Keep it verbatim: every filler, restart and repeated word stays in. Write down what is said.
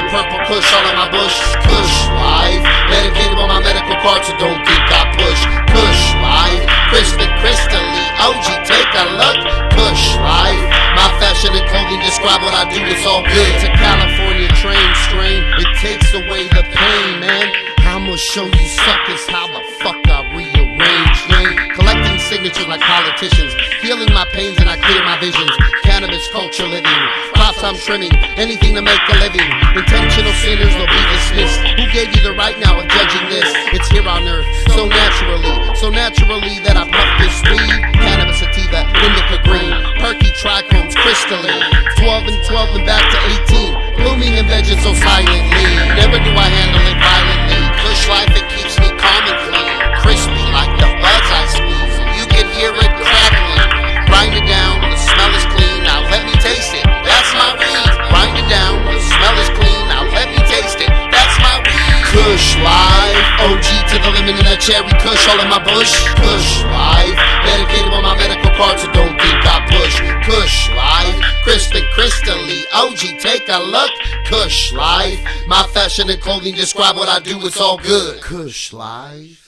That purple kush all in my bush. Kush life, medicated on my medical card, so don't think I push. Kush life, crystal crystally, O G take a look. Kush life, my fashion and clothing describe what I do, it's all good. To California train strain, it takes away the pain, man. I'ma show you suckers how the fuck I rearrange, man. Collecting signatures like politicians, healing my pains and I clear my visions. Cannabis culture living, crops I'm trimming, anything to make a living. Intentional sinners will be dismissed. Who gave you the right now of judging this? It's here on earth, so naturally, so naturally that I puff this weed. Cannabis sativa, indica green, perky trichomes, crystalline. Twelve and twelve and back to eighteen, blooming and vegging so silently. Never do I handle it violently. Kush life, it keeps me calm and clean, crispy like the buds I squeeze. You can hear it crackling. Grind it down, the smell is clean. Now let me taste it. That's my weed. Grind it down, the smell is clean. Now let me taste it. That's my weed. Kush life, O G to the limit in that cherry kush all in my bush. Kush life, dedicated on my medical card, so don't think I push. Kush life, crisp and crystally, O G take a look. Kush life, my fashion and clothing describe what I do, it's all good. Kush life.